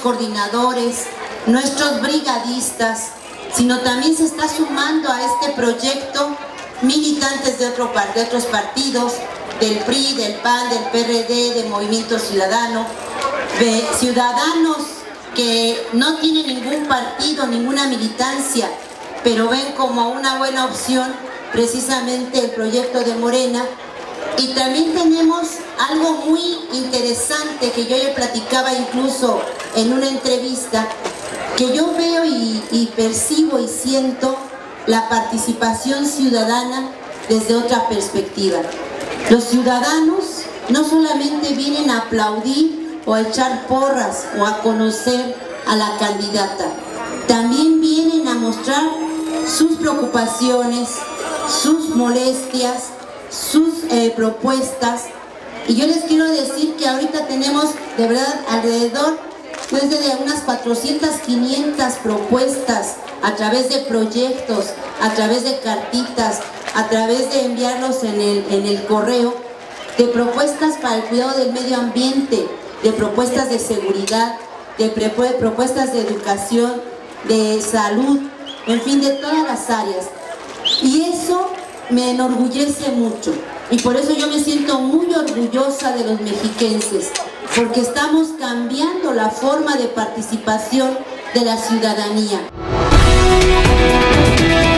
coordinadores, nuestros brigadistas, sino también se está sumando a este proyecto militantes de otros partidos, del PRI, del PAN, del PRD, de Movimiento Ciudadano, de ciudadanos que no tienen ningún partido, ninguna militancia, pero ven como una buena opción precisamente el proyecto de Morena. Y también tenemos algo muy interesante que yo le platicaba incluso en una entrevista, que yo veo y percibo y siento la participación ciudadana desde otra perspectiva. Los ciudadanos no solamente vienen a aplaudir o a echar porras o a conocer a la candidata, también vienen a mostrar sus preocupaciones, sus molestias, sus propuestas. Y yo les quiero decir que ahorita tenemos de verdad alrededor de unas 400, 500 propuestas a través de proyectos, a través de cartitas, a través de enviarlos en el correo, de propuestas para el cuidado del medio ambiente, de propuestas de seguridad, de propuestas de educación, de salud, en fin, de todas las áreas. Y eso me enorgullece mucho, y por eso yo me siento muy orgullosa de los mexiquenses, porque estamos cambiando la forma de participación de la ciudadanía.